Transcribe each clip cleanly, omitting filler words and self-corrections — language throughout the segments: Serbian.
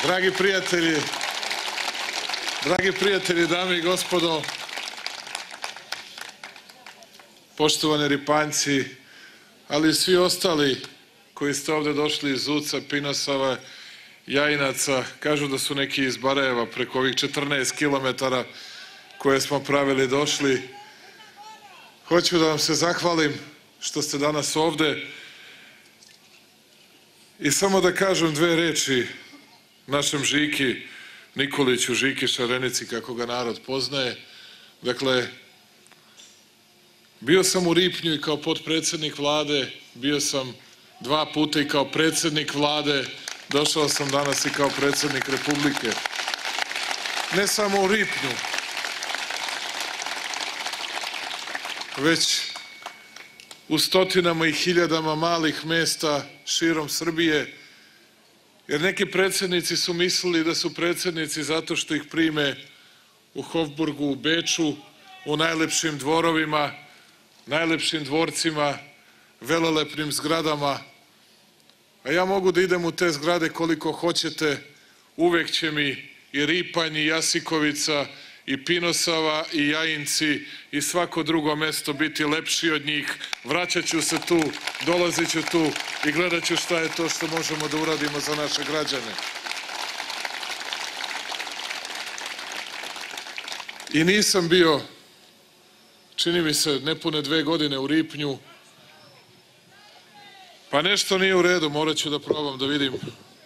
dragi prijatelji, dame i gospodo, poštovani Ripanjci, ali i svi ostali koji ste ovde došli iz Uca, Pinosava, Jajinaca, kažu da su neki iz Barajeva preko ovih 14 kilometara koje smo pravili došli. Hoću da vam se zahvalim što ste danas ovde i samo da kažem dve reči našem Žiki Nikoliću, Žiki Šarenici, kako ga narod poznaje. Dakle, bio sam u Ripnju i kao potpredsednik vlade, bio sam 2 puta i kao predsednik vlade, došao sam danas i kao predsednik Republike. Ne samo u Ripnju, već u stotinama i hiljadama malih mesta širom Srbije, jer neki predsednici su mislili da su predsednici zato što ih prime u Hofburgu, u Beču, u najlepšim dvorovima, najlepšim dvorcima, velelepnim zgradama, a ja mogu da idem u te zgrade koliko hoćete, uvek će mi i Ripanj, i Jasikovica, i Pinosava, i Jajinci, i svako drugo mesto biti lepši od njih. Vraćat ću se tu, dolazit ću tu i gledat ću šta je to što možemo da uradimo za naše građane. I nisam bio, čini mi se, nepune 2 godine u Ripnju, pa nešto nije u redu, morat ću da probam da vidim.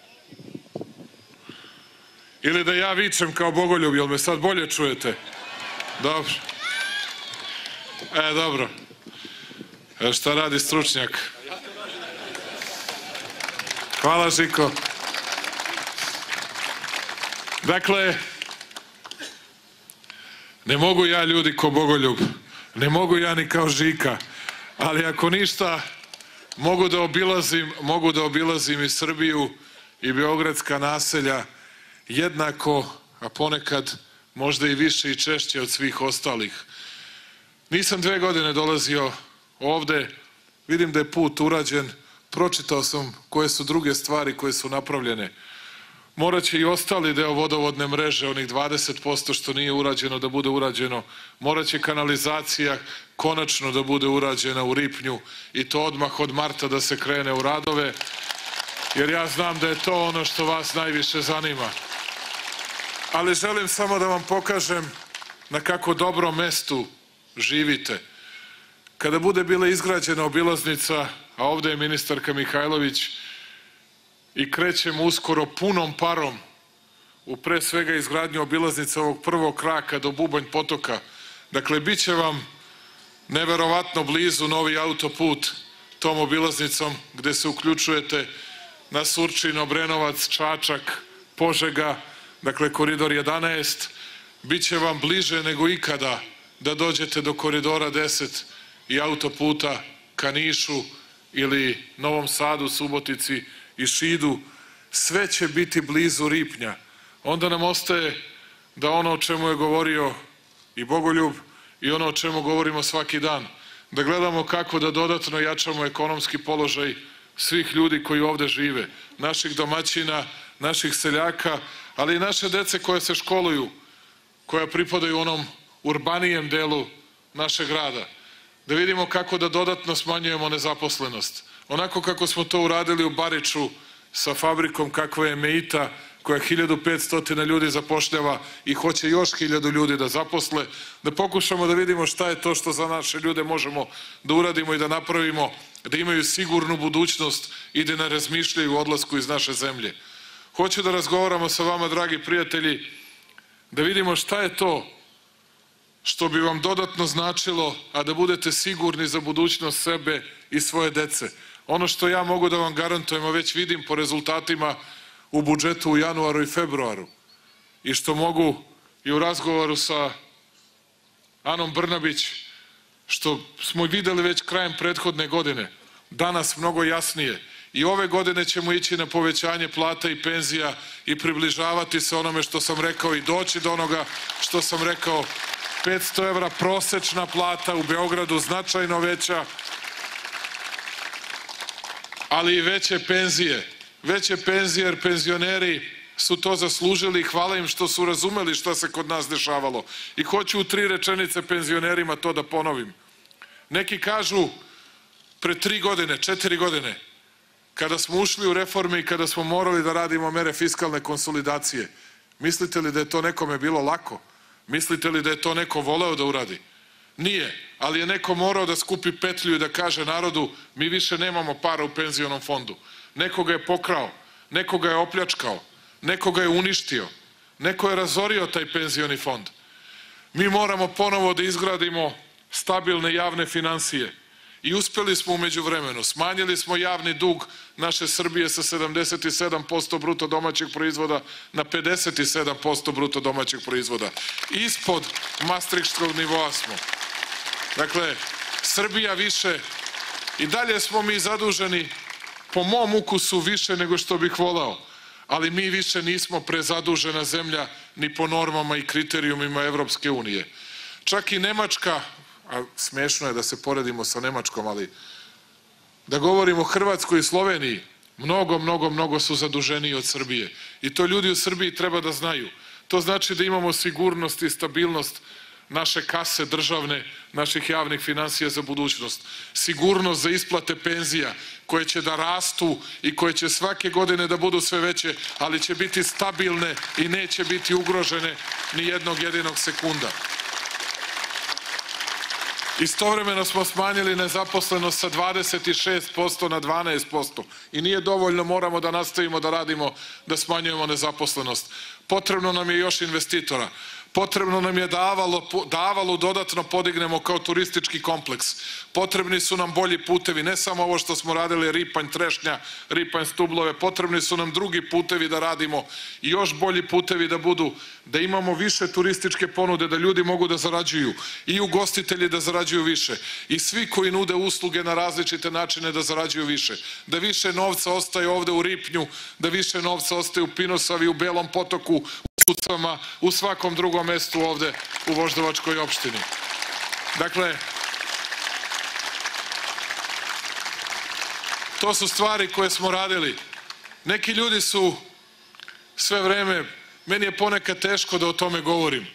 Ili da ja vičem kao Bogoljub, jel me sad bolje čujete? Dobro. Dobro. Šta radi stručnjak? Hvala, Žiko. Dakle, ne mogu ja ljudi ko Bogoljub, ne mogu ja ni kao Žika, ali ako ništa, mogu da obilazim i Srbiju i beogradska naselja jednako, a ponekad možda i više i češće od svih ostalih. Nisam 2 godine dolazio ovde, vidim da je put urađen, pročitao sam koje su druge stvari koje su napravljene. Moraće i ostali deo vodovodne mreže, onih 20% što nije urađeno, da bude urađeno. Moraće kanalizacija konačno da bude urađena u Ripnju i to odmah od marta da se krene u radove, jer ja znam da je to ono što vas najviše zanima. Ali želim samo da vam pokažem na kako dobrom mestu živite. Kada bude bila izgrađena obilaznica, a ovde je ministarka Mihajlović, i krećemo uskoro punom parom u pre svega izgradnju obilaznice ovog prvog kraka do Bubanj potoka. Dakle, bit će vam neverovatno blizu novi autoput tom obilaznicom gde se uključujete na Surčin, Obrenovac, Čačak, Požega, dakle koridor 11. Biće vam bliže nego ikada da dođete do koridora 10 i autoputa ka Nišu ili Novom Sadu, Subotici i Šidu. Sve će biti blizu Ripnja. Onda nam ostaje da ono o čemu je govorio i Bogoljub i ono o čemu govorimo svaki dan, da gledamo kako da dodatno jačamo ekonomski položaj svih ljudi koji ovde žive, naših domaćina, naših seljaka, ali i naše dece koje se školuju, koja pripadaju onom urbanijem delu našeg grada. Da vidimo kako da dodatno smanjujemo nezaposlenost. Onako kako smo to uradili u Bariču sa fabrikom kakva je Meita, koja 1500 ljudi zapošljava i hoće još 1000 ljudi da zaposle, da pokušamo da vidimo šta je to što za naše ljude možemo da uradimo i da napravimo, da imaju sigurnu budućnost i da ne razmišljaju o odlasku iz naše zemlje. Hoću da razgovaramo sa vama, dragi prijatelji, da vidimo šta je to što bi vam dodatno značilo, a da budete sigurni za budućnost sebe i svoje dece. Ono što ja mogu da vam garantujem, a već vidim po rezultatima u budžetu u januaru i februaru, i što mogu i u razgovoru sa Anom Brnabić, što smo videli već krajem prethodne godine, danas mnogo jasnije. I ove godine ćemo ići na povećanje plata i penzija i približavati se onome što sam rekao i doći do onoga što sam rekao. 500 evra prosečna plata u Beogradu, značajno veća, ali i veće penzije. Veće penzije jer penzioneri su to zaslužili i hvala im što su razumeli šta se kod nas dešavalo. I hoću u 3 rečenice penzionerima to da ponovim. Neki kažu pre 3 godine, 4 godine, kada smo ušli u reforme i kada smo morali da radimo mere fiskalne konsolidacije, mislite li da je to nekome bilo lako? Mislite li da je to neko voleo da uradi? Nije, ali je neko morao da skupi petlju i da kaže narodu mi više nemamo para u penzionom fondu. Neko ga je pokrao, neko ga je opljačkao, neko ga je uništio, neko je razorio taj penzioni fond. Mi moramo ponovo da izgradimo stabilne javne finansije i uspeli smo u međuvremenu. Smanjili smo javni dug naše Srbije sa 77% bruto domaćeg proizvoda na 57% bruto domaćeg proizvoda. Ispod mastrihtskog nivoa smo. Dakle, Srbija više, i dalje smo mi zaduženi, po mom ukusu više nego što bih voleo, ali mi više nismo prezadužena zemlja ni po normama i kriterijumima Evropske unije. Čak i Nemačka, a smešno je da se poredimo sa Nemačkom, ali da govorimo o Hrvatskoj i Sloveniji, mnogo su zaduženiji od Srbije. I to ljudi u Srbiji treba da znaju. To znači da imamo sigurnost i stabilnost naše kase državne, naših javnih finansija za budućnost. Sigurnost za isplate penzija koje će da rastu i koje će svake godine da budu sve veće, ali će biti stabilne i neće biti ugrožene ni jednog jedinog sekunda. Istovremeno smo smanjili nezaposlenost sa 26% na 12%. I nije dovoljno, moramo da nastavimo da radimo, da smanjujemo nezaposlenost. Potrebno nam je još investitora. Potrebno nam je da Avalu dodatno podignemo kao turistički kompleks. Potrebni su nam bolji putevi, ne samo ovo što smo radili, Ripanj, Trešnja, Ripanj, Stublove, potrebni su nam drugi putevi da radimo i još bolji putevi da budu, da imamo više turističke ponude, da ljudi mogu da zarađuju i ugostitelji da zarađuju više i svi koji nude usluge na različite načine da zarađuju više. Da više novca ostaje ovde u Ripnju, da više novca ostaje u Pinosavi, u Belom Potoku, u svakom drugom mestu ovde u Voždovačkoj opštini. Dakle, to su stvari koje smo radili. Neki ljudi su sve vreme, meni je ponekad teško da o tome govorim.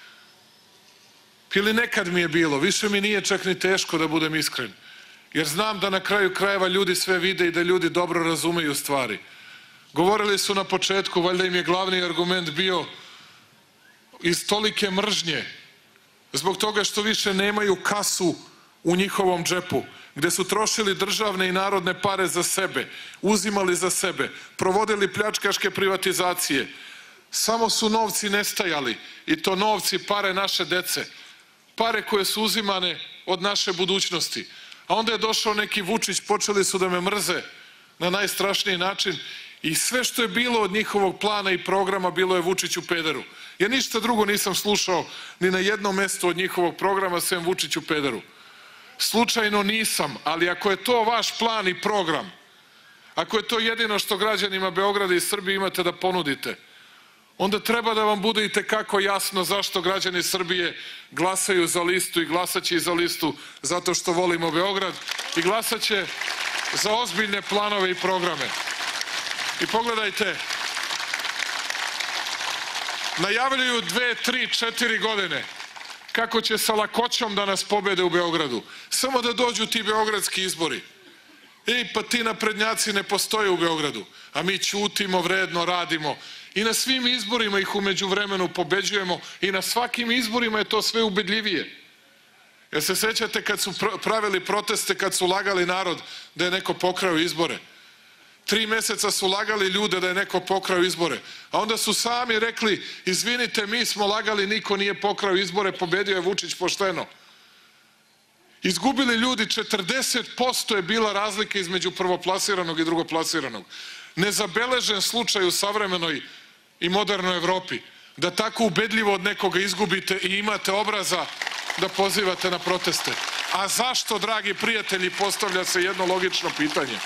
Ili nekad mi je bilo, više mi nije čak ni teško da budem iskren. Jer znam da na kraju krajeva ljudi sve vide i da ljudi dobro razumeju stvari. Govorili su na početku, valjda im je glavni argument bio iz tolike mržnje, zbog toga što više nemaju kasu u njihovom džepu, gde su trošili državne i narodne pare za sebe, uzimali za sebe, provodili pljačkaške privatizacije. Samo su novci nestajali, i to novci, pare naše dece, pare koje su uzimane od naše budućnosti. A onda je došao neki Vučić, počeli su da me mrze na najstrašniji način i sve što je bilo od njihovog plana i programa bilo je Vučić u pederu. Ja ništa drugo nisam slušao ni na jednom mestu od njihovog programa sem Vučić u pederu. Slučajno nisam, ali ako je to vaš plan i program, ako je to jedino što građanima Beograda i Srbije imate da ponudite, onda treba da vam bude i tekako jasno zašto građani Srbije glasaju za listu i glasaće i za listu zato što volimo Beograd i glasaće za ozbiljne planove i programe. I pogledajte, najavljuju 2, 3, 4 godine kako će sa lakoćom da nas pobede u Beogradu. Samo da dođu ti beogradski izbori. Pa ti naprednjaci ne postoje u Beogradu, a mi ćutimo, vredno radimo. I na svim izborima ih u međuvremenu pobeđujemo i na svakim izborima je to sve ubedljivije. Jer se sećate kad su pravili proteste, kad su lagali narod da je neko pokrao izbore? 3 meseca su lagali ljude da je neko pokrao izbore, a onda su sami rekli, izvinite, mi smo lagali, niko nije pokrao izbore, pobedio je Vučić pošteno. Izgubili ljudi, 40% je bila razlika između prvoplasiranog i drugoplasiranog. Nezabeležen slučaj u savremenoj i modernoj Evropi, da tako ubedljivo od nekoga izgubite i imate obraza da pozivate na proteste. A zašto, dragi prijatelji, postavlja se jedno logično pitanje?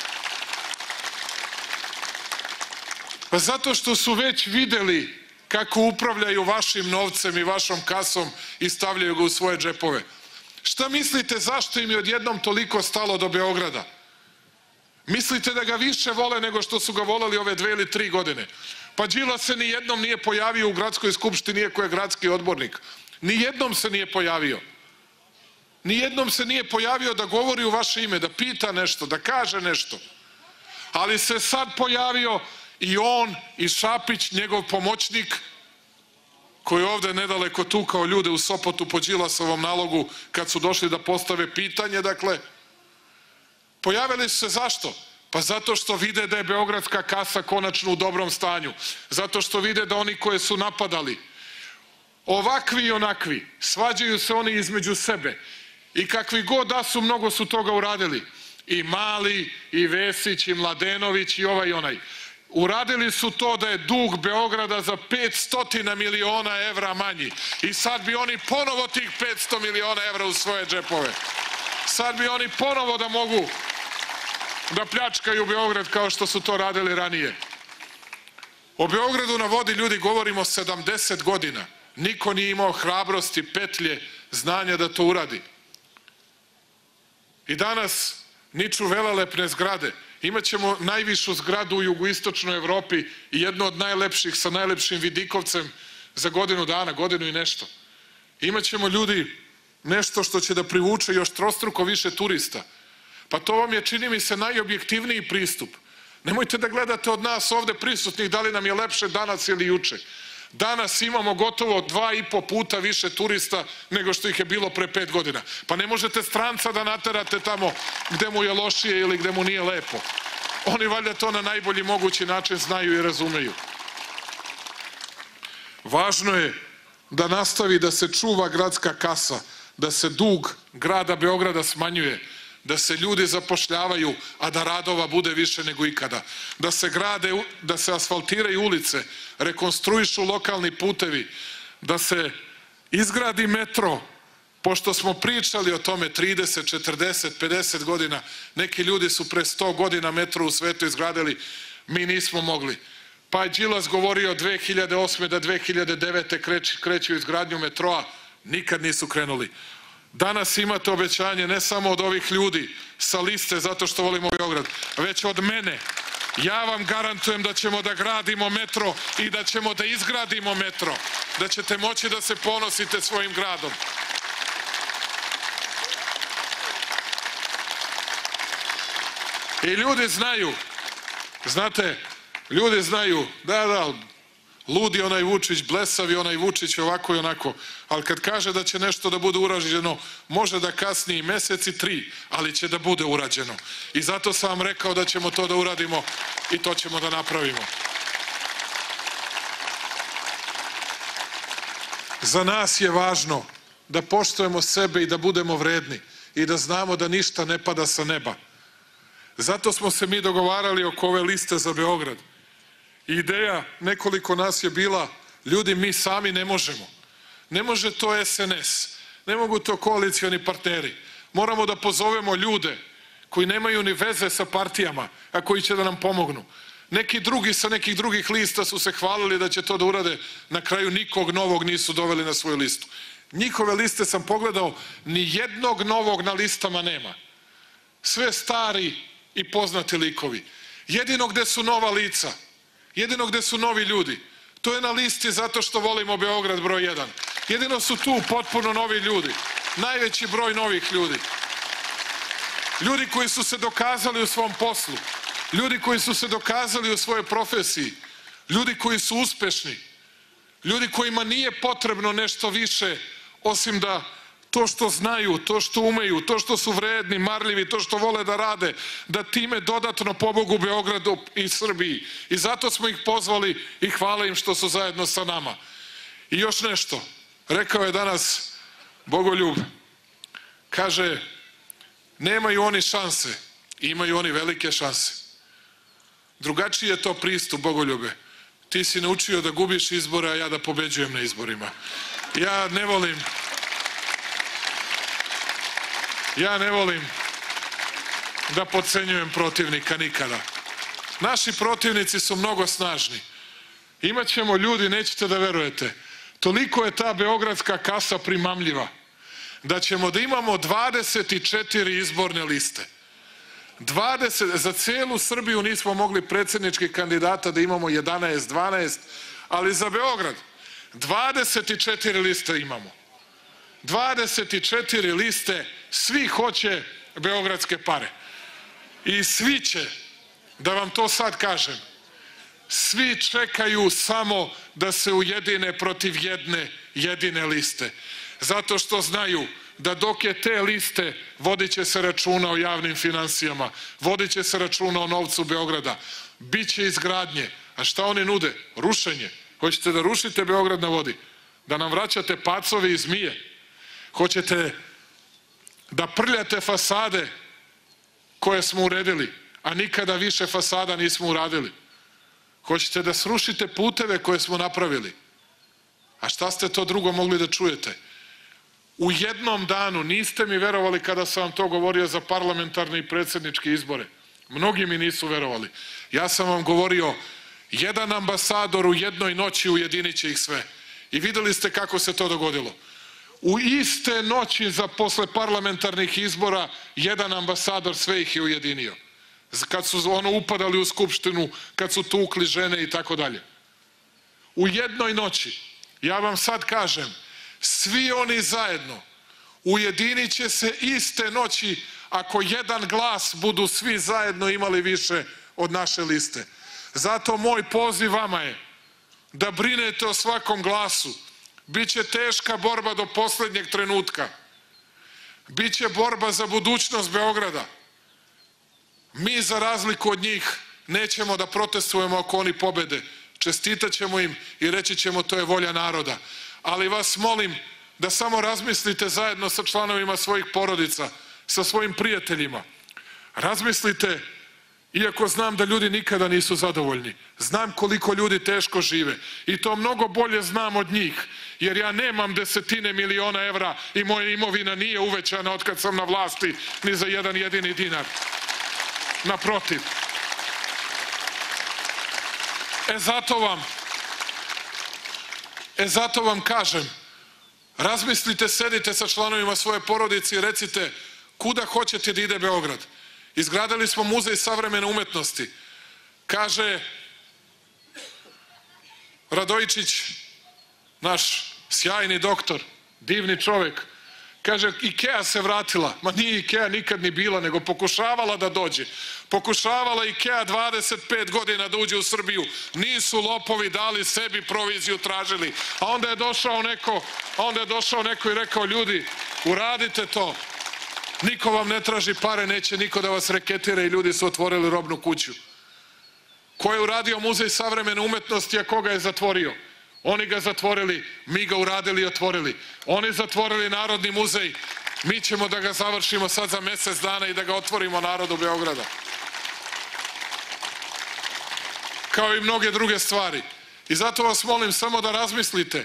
Pa zato što su već videli kako upravljaju vašim novcem i vašom kasom i stavljaju ga u svoje džepove. Šta mislite zašto im je odjednom toliko stalo do Beograda? Mislite da ga više vole nego što su ga voleli ove 2 ili 3 godine? Pa Đilas se nijednom nije pojavio u gradskoj skupštini, iako je gradski odbornik. Nijednom se nije pojavio. Nijednom se nije pojavio da govori u vaše ime, da pita nešto, da kaže nešto. Ali se sad pojavio i on i Šapić, njegov pomoćnik, koji je ovde nedaleko tukao ljude u Sopotu po Đilasovom nalogu kad su došli da postave pitanje, dakle, pojavili su se zašto? Pa zato što vide da je beogradska kasa konačno u dobrom stanju. Zato što vide da oni koje su napadali, ovakvi i onakvi, svađaju se oni između sebe. I kakvi god da su, mnogo su toga uradili. I Mali, i Vesić, i Mladenović, i ovaj i onaj. Uradili su to da je dug Beograda za 500 miliona evra manji. I sad bi oni ponovo tih 500 miliona evra u svoje džepove. Sad bi oni ponovo da mogu da pljačkaju Beograd kao što su to radili ranije. O Beogradu na vodi, ljudi, govorimo 70 godina. Niko nije imao hrabrosti, petlje, znanja da to uradi. I danas niču velelepne zgrade. Imaćemo najvišu zgradu u jugoistočnoj Evropi i jednu od najlepših sa najlepšim vidikovcem za godinu dana, godinu i nešto. Imaćemo, ljudi, nešto što će da privuče još trostruko više turista. Pa to vam je, čini mi se, najobjektivniji pristup. Nemojte da gledate od nas ovde prisutnih da li nam je lepše danas ili juče. Danas imamo gotovo 2,5 puta više turista nego što ih je bilo pre 5 godina. Pa ne možete stranca da naterate tamo gde mu je lošije ili gde mu nije lepo. Oni valjda to na najbolji mogući način znaju i razumeju. Važno je da nastavi da se čuva gradska kasa, da se dug grada Beograda smanjuje, da se ljudi zapošljavaju, a da radova bude više nego ikada. Da se grade, da se asfaltiraju ulice, rekonstruišu lokalni putevi, da se izgradi metro, pošto smo pričali o tome 30, 40, 50 godina, neki ljudi su pre 100 godina metro u svetu izgradili, mi nismo mogli. Pa je Đilas govorio 2008. da 2009. kreću izgradnju metroa, nikad nisu krenuli. Danas imate obećanje ne samo od ovih ljudi sa liste zato što volimo Beograd, već od mene. Ja vam garantujem da ćemo da gradimo metro i da ćemo da izgradimo metro, da ćete moći da se ponosite svojim gradom. I ljudi znaju, znate, ljudi znaju, da, ludi onaj Vučić, blesavi onaj Vučić, ovako i onako, ali kad kaže da će nešto da bude urađeno, može da kasni i mesec i 3, ali će da bude urađeno. I zato sam vam rekao da ćemo to da uradimo i to ćemo da napravimo. Za nas je važno da poštujemo sebe i da budemo vredni i da znamo da ništa ne pada sa neba. Zato smo se mi dogovarali oko ove liste za Beograd. Ideja nekoliko nas je bila, ljudi, mi sami ne možemo. Ne može to SNS, ne mogu to koalicioni partneri. Moramo da pozovemo ljude koji nemaju ni veze sa partijama, a koji će da nam pomognu. Neki drugi sa nekih drugih lista su se hvalili da će to da urade, na kraju nikog novog nisu doveli na svoju listu. Njihove liste sam pogledao, ni jednog novog na listama nema. Sve stari i poznati likovi. Jedino gde su nova lica, jedino gde su novi ljudi, to je na listi zato što volimo Beograd broj 1. Jedino su tu potpuno novi ljudi, najveći broj novih ljudi. Ljudi koji su se dokazali u svom poslu, ljudi koji su se dokazali u svojoj profesiji, ljudi koji su uspešni, ljudi kojima nije potrebno nešto više osim da to što znaju, to što umeju, to što su vredni, marljivi, to što vole da rade, da time dodatno pomogu Beogradu i Srbiji. I zato smo ih pozvali i hvala im što su zajedno sa nama. I još nešto, rekao je danas Bogoljub, kaže, nemaju oni šanse, imaju oni velike šanse. Drugačiji je to pristup, Bogoljube. Ti si naučio da gubiš izbore, a ja da pobeđujem na izborima. Ja ne volim da potcenjujem protivnika nikada. Naši protivnici su mnogo snažni. Imaćemo, ljudi, nećete da verujete, toliko je ta beogradska kasa primamljiva, da ćemo da imamo 24 izborne liste. Za celu Srbiju nismo mogli predsjedničkih kandidata da imamo 11, 12, ali za Beograd 24 liste imamo. 24 liste, svi hoće beogradske pare. I svi će, da vam to sad kažem, svi čekaju samo da se ujedine protiv jedne jedine liste. Zato što znaju da dok je te liste, vodit će se računa o javnim finansijama, vodit će se računa o novcu Beograda, bit će izgradnje. A šta oni nude? Rušenje. Hoćete da rušite Beograd na vodi? Da nam vraćate pacove i zmije? Hoćete da prljate fasade koje smo uredili, a nikada više fasada nismo uradili? Hoćete da srušite puteve koje smo napravili? A šta ste to drugo mogli da čujete? U jednom danu, niste mi verovali kada sam vam to govorio za parlamentarne i predsjedničke izbore. Mnogi mi nisu verovali. Ja sam vam govorio, jedan ambasador u jednoj noći ujedinit će ih sve. I videli ste kako se to dogodilo. U iste noći posle parlamentarnih izbora, jedan ambasador sve ih je ujedinio. Kad su upadali u skupštinu, kad su tukli žene i tako dalje. U jednoj noći, ja vam sad kažem, svi oni zajedno ujedinit će se iste noći ako jedan glas budu svi zajedno imali više od naše liste. Zato moj poziv vama je da brinete o svakom glasu. Biće teška borba do poslednjeg trenutka. Biće borba za budućnost Beograda. Mi za razliku od njih nećemo da protestujemo ako oni pobede. Čestitat ćemo im i reći ćemo to je volja naroda. Ali vas molim da samo razmislite zajedno sa članovima svojih porodica, sa svojim prijateljima. Razmislite, iako znam da ljudi nikada nisu zadovoljni. Znam koliko ljudi teško žive i to mnogo bolje znam od njih, jer ja nemam desetine miliona evra i moja imovina nije uvećana od kad sam na vlasti ni za jedan jedini dinar. Naprotiv. Zato vam kažem, razmislite, sedite sa članovima svoje porodice i recite kuda hoćete da ide Beograd. Izgradili smo muzej savremene umetnosti. Kaže Radojičić, naš sjajni doktor, divni čovek, kaže Ikea se vratila. Ma nije Ikea nikad ni bila, nego pokušavala da dođe. Pokušavala Ikea 25 godina da uđe u Srbiju. Nisu lopovi dali sebi proviziju, tražili. A onda je došao neko i rekao, ljudi, uradite to. Niko vam ne traži pare, neće niko da vas reketira i ljudi su otvorili robnu kuću. Ko je uradio muzej savremene umetnosti, a koga je zatvorio? Oni ga zatvorili, mi ga uradili i otvorili. Oni zatvorili Narodni muzej, mi ćemo da ga završimo sad za mesec dana i da ga otvorimo narodu Beograda. Kao i mnoge druge stvari. I zato vas molim samo da razmislite.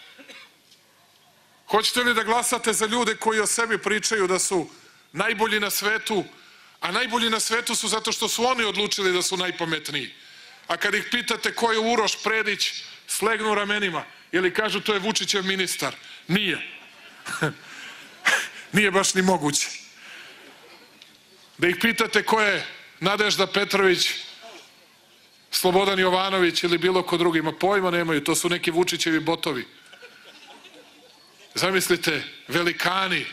Hoćete li da glasate za ljude koji o sebi pričaju da su najbolji na svetu, a najbolji na svetu su zato što su oni odlučili da su najpametniji. A kad ih pitate ko je Uroš Predić, slegnu ramenima ili kažu to je Vučićev ministar. Nije. Nije baš ni moguće. Da ih pitate ko je Nadežda Petrović, Slobodan Jovanović ili bilo ko drugi, ma pojma nemaju, to su neki Vučićevi botovi. Zamislite, velikani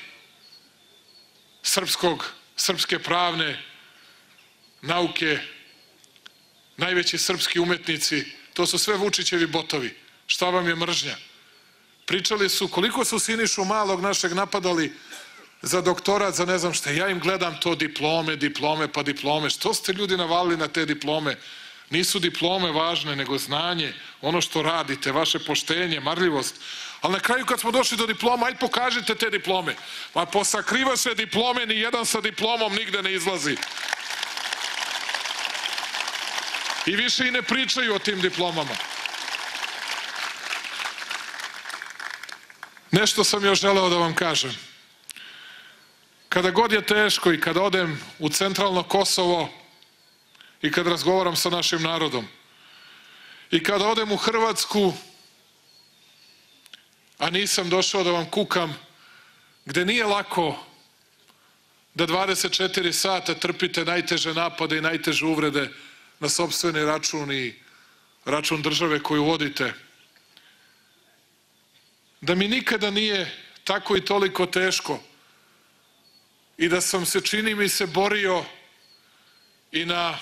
srpske pravne nauke, najveći srpski umetnici, to su sve Vučićevi botovi. Šta vam je mržnja? Pričali su koliko su Sinišu Malog našeg napadali za doktorat, za ne znam šta. Ja im gledam to diplome. Što ste ljudi navalili na te diplome? Nisu diplome važne, nego znanje, ono što radite, vaše poštenje, marljivost. Ali na kraju kad smo došli do diploma, ajde pokažite te diplome. Ma posakriva se diplome, ni jedan sa diplomom nigde ne izlazi. I više i ne pričaju o tim diplomama. Nešto sam još želeo da vam kažem. Kada god je teško i kada odem u centralno Kosovo i kad razgovaram sa našim narodom i kada odem u Hrvatsku, a nisam došao da vam kukam, gde nije lako da 24 sata trpite najteže napade i najteže uvrede na sopstveni račun i račun države koju vodite. Da mi nikada nije tako i toliko teško i da sam se, čini mi se, borio i na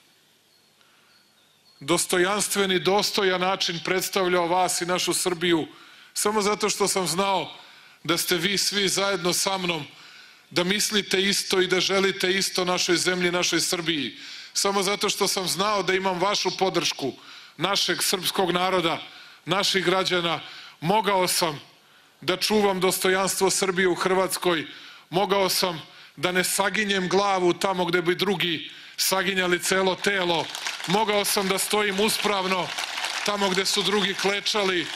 dostojanstveni, dostojan način predstavljao vas i našu Srbiju, samo zato što sam znao da ste vi svi zajedno sa mnom, da mislite isto i da želite isto našoj zemlji, našoj Srbiji. Samo zato što sam znao da imam vašu podršku, našeg srpskog naroda, naših građana, mogao sam da čuvam dostojanstvo Srbije u Hrvatskoj, mogao sam da ne saginjem glavu tamo gde bi drugi saginjali celo telo, mogao sam da stojim uspravno tamo gde su drugi klečali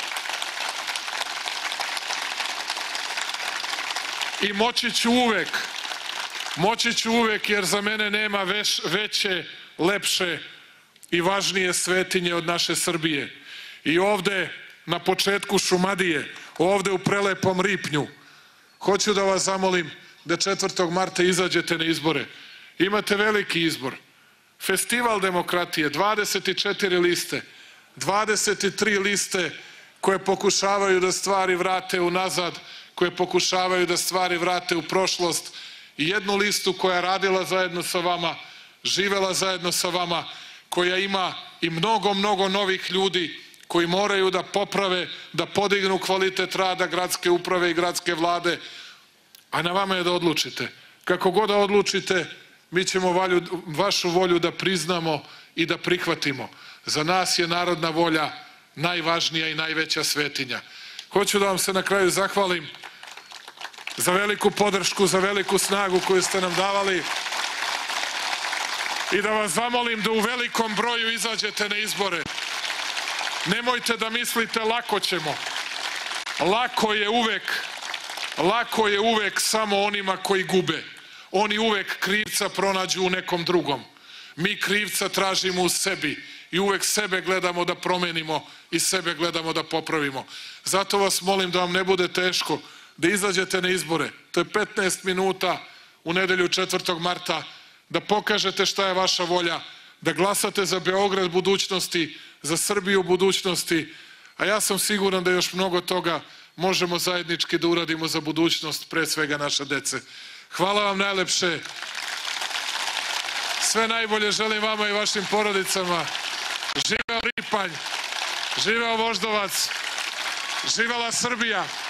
i moći ću uvek jer za mene nema veće, lepše i važnije svetinje od naše Srbije. I ovde na početku Šumadije, ovde u prelepom Ripnju, hoću da vas zamolim da 4. marta izađete na izbore. Imate veliki izbor. Festival demokratije, 24 liste, 23 liste koje pokušavaju da stvari vrate unazad, koje pokušavaju da stvari vrate u prošlost i jednu listu koja je radila zajedno sa vama, živela zajedno sa vama, koja ima i mnogo, mnogo novih ljudi koji moraju da poprave, da podignu kvalitet rada gradske uprave i gradske vlade, a na vama je da odlučite. Kako god da odlučite, mi ćemo vašu volju da priznamo i da prihvatimo. Za nas je narodna volja najvažnija i najveća svetinja. Hoću da vam se na kraju zahvalim za veliku podršku, za veliku snagu koju ste nam davali i da vas zamolim da u velikom broju izađete na izbore. Nemojte da mislite lako ćemo. Lako je uvek samo onima koji gube. Oni uvek krivca pronađu u nekom drugom. Mi krivca tražimo u sebi i uvek sebe gledamo da promenimo i sebe gledamo da popravimo. Zato vas molim da vam ne bude teško da izađete na izbore. To je 15 minuta u nedelju 4. marta, da pokažete šta je vaša volja, da glasate za Beograd budućnosti, za Srbiju budućnosti, a ja sam siguran da još mnogo toga možemo zajednički da uradimo za budućnost, pre svega naše dece. Hvala vam najlepše. Sve najbolje želim vama i vašim porodicama. Živeo Ripanj, živeo Voždovac, živela Srbija.